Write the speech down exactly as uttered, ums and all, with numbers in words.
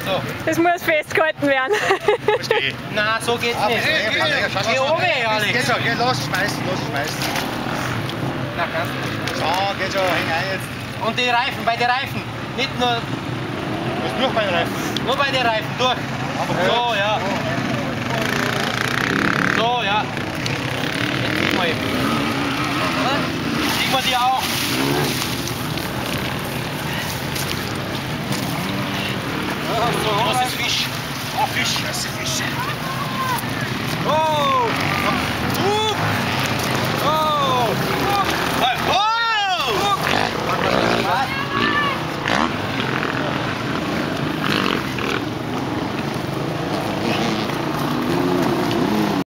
So. Das muss festgehalten werden. Verstehe. Nein, so geht's nicht. Geh oben, Alex. Geht schon, geh, los, schmeißen, los, schmeißen. Na, kannst du. So, geht schon, häng ein jetzt. Und die Reifen, bei den Reifen. Nicht nur, Du bist durch bei den Reifen. nur bei den Reifen, durch. So, ja. So, ja. Jetzt ziehen wir eben. Ziehen wir die auch. Das ist Fisch. Oh, Fisch, das ist Fisch. Oh!